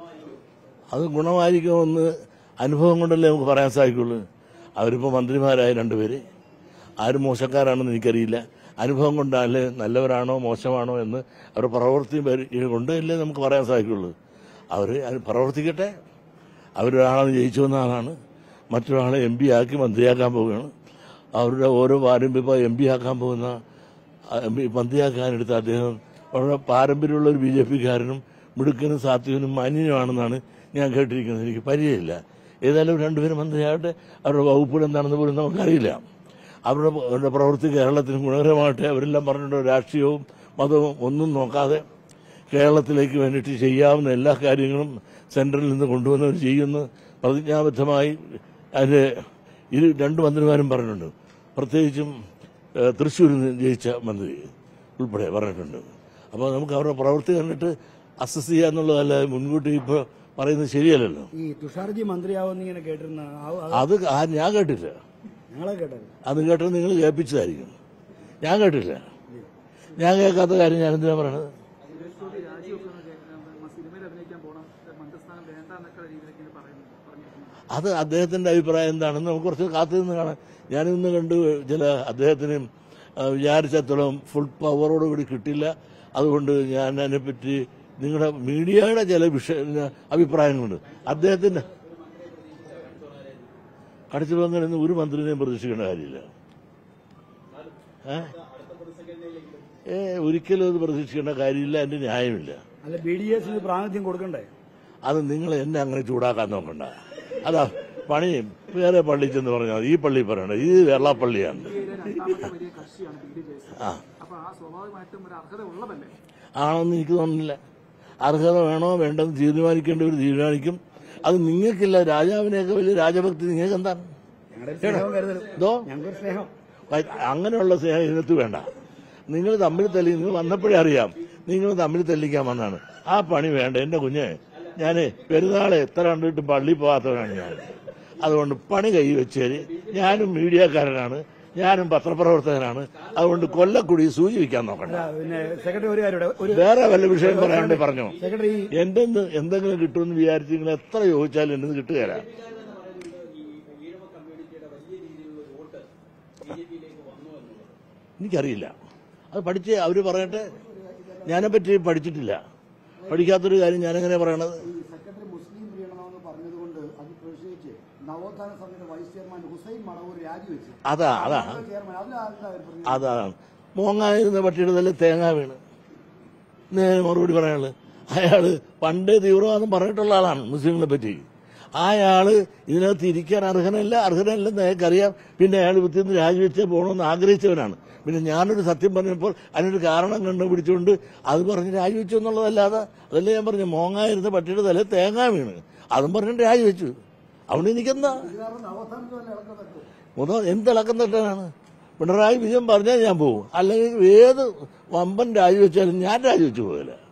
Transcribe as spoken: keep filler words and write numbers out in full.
അത് ഗുണമായിരിക്കുമെന്ന് അനുഭവം കൊണ്ടല്ലേ നമുക്ക് പറയാൻ സാധിക്കുള്ളൂ. അവരിപ്പോൾ മന്ത്രിമാരായ രണ്ടുപേര്, ആരും മോശക്കാരാണെന്ന് എനിക്കറിയില്ല. അനുഭവം കൊണ്ടല്ലേ നല്ലവരാണോ മോശമാണോ എന്ന് അവരുടെ പ്രവൃത്തി കൊണ്ടല്ലേ നമുക്ക് പറയാൻ സാധിക്കുള്ളൂ. അവർ പ്രവർത്തിക്കട്ടെ. അവരൊരാളെ ജയിച്ചു വന്ന ആളാണ്, മറ്റൊരാളെ എം പി ആക്കി മന്ത്രിയാക്കാൻ പോവുകയാണ്. അവരുടെ ഓരോ വാർഡും ഇപ്പോൾ എം പി ആക്കാൻ പോകുന്ന എം പി മന്ത്രിയാക്കാനെടുത്ത അദ്ദേഹം വളരെ പാരമ്പര്യമുള്ള ഒരു ബി ജെ പിക്കാരനും മിടുക്കനും സാത്വികനും മാന്യനുമാണെന്നാണ് ഞാൻ കേട്ടിരിക്കുന്നത്. എനിക്ക് പരിചയമില്ല. ഏതായാലും രണ്ടുപേരും മന്ത്രിയാകട്ടെ. അവരുടെ വകുപ്പുകൾ എന്താണെന്ന് പോലും നമുക്കറിയില്ല. അവരുടെ അവരുടെ പ്രവൃത്തി കേരളത്തിന് ഗുണകരമാകട്ടെ. അവരെല്ലാം പറഞ്ഞിട്ട് രാഷ്ട്രീയവും മതവും ഒന്നും നോക്കാതെ കേരളത്തിലേക്ക് വേണ്ടിയിട്ട് ചെയ്യാവുന്ന എല്ലാ കാര്യങ്ങളും സെൻട്രലിൽ നിന്ന് കൊണ്ടുവന്നവർ ചെയ്യുന്നു പ്രതിജ്ഞാബദ്ധമായി. അതിന് ഇത് രണ്ട് മന്ത്രിമാരും പറഞ്ഞിട്ടുണ്ട്. പ്രത്യേകിച്ചും തൃശ്ശൂരിൽ നിന്ന് ജയിച്ച മന്ത്രി ഉൾപ്പെടെ പറഞ്ഞിട്ടുണ്ട്. അപ്പോൾ നമുക്ക് അവരുടെ പ്രവൃത്തി കണ്ടിട്ട് അസസ് ചെയ്യാന്നുള്ളതല്ല, മുൻകൂട്ടി ഇപ്പോൾ പറയുന്നത് ശരിയല്ലല്ലോ. ഈ തുഷാർജി മന്ത്രിയാവുന്ന ഇങ്ങനെ കേട്ടിരുന്ന അത് ഞാൻ കേട്ടില്ല. ഞങ്ങളെ കേട്ടത് അത് കേട്ടത് നിങ്ങൾ കേൾപ്പിച്ചതായിരിക്കും. ഞാൻ കേട്ടില്ല. ഞാൻ കേൾക്കാത്ത കാര്യം ഞാൻ എന്തിനാ പറയണത്? അത് അദ്ദേഹത്തിന്റെ അഭിപ്രായം എന്താണെന്ന് നമുക്ക് കുറച്ച് കാത്തു നിന്ന് കാണാം. ഞാനിന്ന് കണ്ടു ചില അദ്ദേഹത്തിന് വിചാരിച്ചത്തോളം ഫുൾ പവറോടുകൂടി കിട്ടില്ല. അതുകൊണ്ട് ഞാൻ അതിനെപ്പറ്റി നിങ്ങളുടെ മീഡിയയുടെ ചില വിഷയ അഭിപ്രായങ്ങളുണ്ട്. അദ്ദേഹത്തിന്റെ കടിച്ചു പോകാൻ ഒരു മന്ത്രിനെയും പ്രതീക്ഷിക്കേണ്ട കാര്യമില്ല. ഏ ഒരിക്കലും അത് പ്രതീക്ഷിക്കേണ്ട കാര്യമില്ല. അതിന്റെ ന്യായമില്ല. അല്ല, ബി ഡി എസിന് പ്രാതിനിധ്യം കൊടുക്കണ്ടേ? അത് നിങ്ങൾ എന്നെ അങ്ങനെ ചൂടാക്കാൻ നോക്കണ്ട. അതാ പണി വേറെ പള്ളി ചെന്ന് പറഞ്ഞാൽ ഈ പള്ളി പറയണ്ട, ഇത് കേരള പള്ളിയാണ്. ആ ആണെന്ന് എനിക്ക് തോന്നുന്നില്ല. അർഹത വേണോ വേണ്ടെന്ന് തീരുമാനിക്കേണ്ടവർ തീരുമാനിക്കും. അത് നിങ്ങൾക്കില്ല. രാജാവിനെയൊക്കെ വലിയ രാജഭക്തി നിങ്ങൾക്ക് എന്താണ്? എന്തോ അങ്ങനെയുള്ള സ്നേഹം ഇതിനകത്ത് വേണ്ട. നിങ്ങൾ തമ്മിൽ തല്ലി, നിങ്ങൾ വന്നപ്പോഴേ അറിയാം നിങ്ങൾ തമ്മിൽ തല്ലിക്കാൻ വന്നാണ്. ആ പണി വേണ്ട. എന്റെ കുഞ്ഞ്, ഞാൻ പെരുന്നാളെ എത്ര കണ്ടിട്ട് പള്ളി പോകാത്തവനാണ് ഞാൻ. അതുകൊണ്ട് പണി കൈ വെച്ചേര്. ഞാനും മീഡിയക്കാരനാണ്, ഞാനും പത്രപ്രവർത്തകനാണ്. അതുകൊണ്ട് കൊല്ലക്കുടി സൂചിപ്പിക്കാൻ നോക്കണ്ട. വേറെ വല്ല വിഷയം പറയാണ്ട് പറഞ്ഞോ. എന്റെ എന്തെങ്കിലും കിട്ടുമെന്ന് വിചാരിച്ച് നിങ്ങൾ എത്ര ചോദിച്ചാലും എന്നത് കിട്ടുകയില്ല. എനിക്കറിയില്ല. അത് പഠിച്ച് അവര് പറയട്ടെ. ഞാനെപ്പറ്റി പഠിച്ചിട്ടില്ല. പഠിക്കാത്തൊരു കാര്യം ഞാനെങ്ങനെ പറയണത്? അതാ അതാ അതാണ് മോങ്ങായിരുന്ന പട്ടിയുടെ തന്നെ തേങ്ങ വീണ് നേരെ മറുപടി പറയാനുള്ളത്. അയാള് പണ്ടേ തീവ്രവാദം പറഞ്ഞിട്ടുള്ള ആളാണ് മുസ്ലിങ്ങളെ പറ്റി. അയാള് ഇതിനകത്ത് ഇരിക്കാൻ അർഹനല്ല അർഹനല്ലെന്ന് അയാൾക്കറിയാം. പിന്നെ അയാൾ വിത്തിന്ന് രാജിവെച്ചേ പോകണമെന്ന് ആഗ്രഹിച്ചവനാണ്. പിന്നെ ഞാനൊരു സത്യം പറഞ്ഞപ്പോൾ അതിനൊരു കാരണം കണ്ടുപിടിച്ചുകൊണ്ട് അത് പറഞ്ഞ് രാജിവെച്ചു എന്നുള്ളതല്ലാതെ, അതല്ലേ ഞാൻ പറഞ്ഞു, മോങ്ങായിരുന്ന പട്ടിയുടെ തല തേങ്ങ വീണ് അതും പറഞ്ഞിട്ട് രാജിവെച്ചു. അവിടെ എനിക്കെന്താ മുതൽ എന്തിളക്കം തട്ടാനാണ്? പിണറായി വിജയൻ പറഞ്ഞാൽ ഞാൻ പോകും, അല്ലെങ്കിൽ ഏത് വമ്പൻ രാജിവെച്ചാലും ഞാൻ രാജിവെച്ചു പോകില്ല.